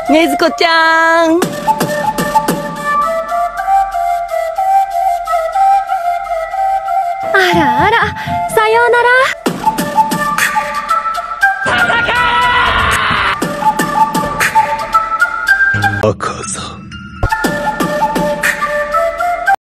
ねずこちゃん。 あらあら、さようなら。 赤座。